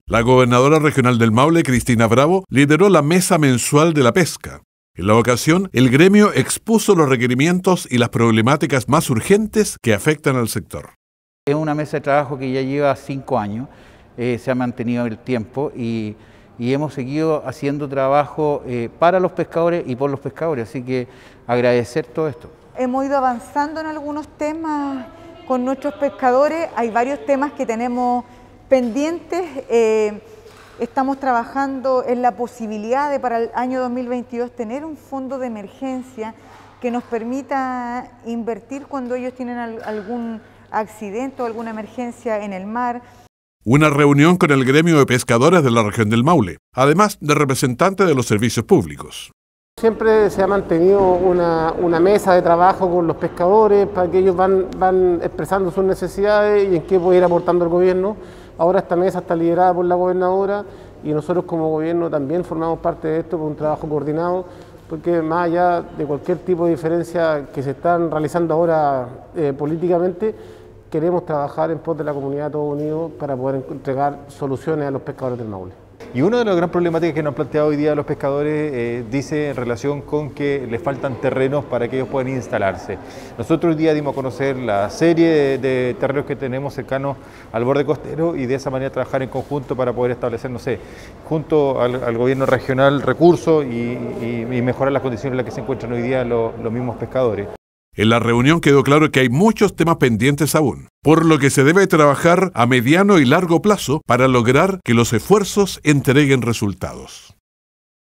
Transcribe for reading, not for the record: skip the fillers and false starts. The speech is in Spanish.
La gobernadora regional del Maule, Cristina Bravo, lideró la mesa mensual de la pesca. En la ocasión, el gremio expuso los requerimientos y las problemáticas más urgentes que afectan al sector. Es una mesa de trabajo que ya lleva 5 años, se ha mantenido el tiempo y hemos seguido haciendo trabajo para los pescadores y por los pescadores, así que agradecer todo esto. Hemos ido avanzando en algunos temas con nuestros pescadores, hay varios temas que tenemos pendientes. Estamos trabajando en la posibilidad de para el año 2022 tener un fondo de emergencia que nos permita invertir cuando ellos tienen algún accidente o alguna emergencia en el mar. Una reunión con el gremio de pescadores de la región del Maule, además de representantes de los servicios públicos. Siempre se ha mantenido una mesa de trabajo con los pescadores para que ellos van expresando sus necesidades y en qué puede ir aportando el gobierno. Ahora esta mesa está liderada por la gobernadora y nosotros como gobierno también formamos parte de esto con un trabajo coordinado, porque más allá de cualquier tipo de diferencia que se están realizando ahora políticamente, queremos trabajar en pos de la comunidad todos unidos para poder entregar soluciones a los pescadores del Maule. Y una de las grandes problemáticas que nos han planteado hoy día los pescadores dice en relación con que les faltan terrenos para que ellos puedan instalarse. Nosotros hoy día dimos a conocer la serie de terrenos que tenemos cercanos al borde costero y de esa manera trabajar en conjunto para poder establecer, no sé, junto al gobierno regional recursos y mejorar las condiciones en las que se encuentran hoy día los mismos pescadores. En la reunión quedó claro que hay muchos temas pendientes aún, por lo que se debe trabajar a mediano y largo plazo para lograr que los esfuerzos entreguen resultados.